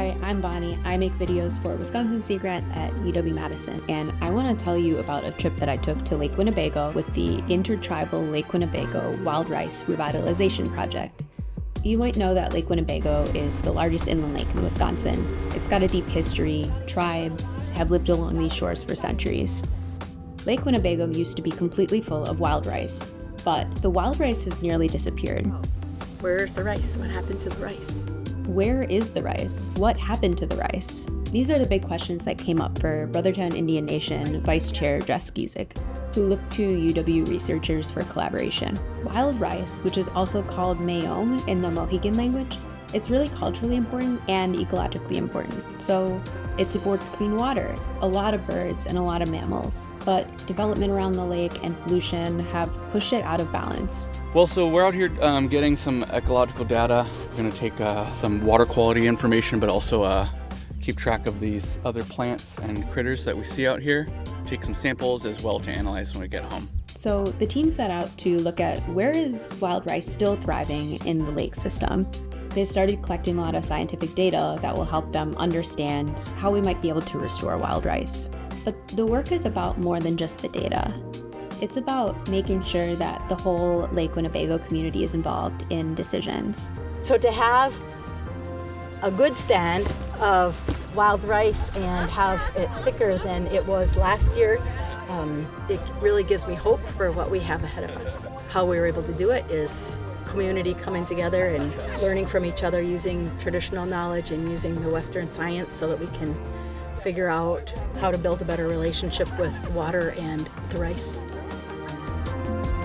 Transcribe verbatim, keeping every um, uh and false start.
Hi, I'm Bonnie. I make videos for Wisconsin Sea Grant at U W-Madison, and I want to tell you about a trip that I took to Lake Winnebago with the Intertribal Lake Winnebago Wild Rice Revitalization Project. You might know that Lake Winnebago is the largest inland lake in Wisconsin. It's got a deep history. Tribes have lived along these shores for centuries. Lake Winnebago used to be completely full of wild rice, but the wild rice has nearly disappeared. Where's the rice? What happened to the rice? Where is the rice? What happened to the rice? These are the big questions that came up for Brothertown Indian Nation Vice Chair Jess Giesick, who looked to U W researchers for collaboration. Wild rice, which is also called mayom in the Mohegan language, it's really culturally important and ecologically important. So it supports clean water, a lot of birds, and a lot of mammals. But development around the lake and pollution have pushed it out of balance. Well, so we're out here um, getting some ecological data. We're going to take uh, some water quality information, but also uh, keep track of these other plants and critters that we see out here. Take some samples as well to analyze when we get home. So the team set out to look at where is wild rice still thriving in the lake system. They started collecting a lot of scientific data that will help them understand how we might be able to restore wild rice. But the work is about more than just the data. It's about making sure that the whole Lake Winnebago community is involved in decisions. So to have a good stand of wild rice and have it thicker than it was last year, um, it really gives me hope for what we have ahead of us. How we were able to do it is community coming together and learning from each other using traditional knowledge and using the Western science so that we can figure out how to build a better relationship with water and the rice.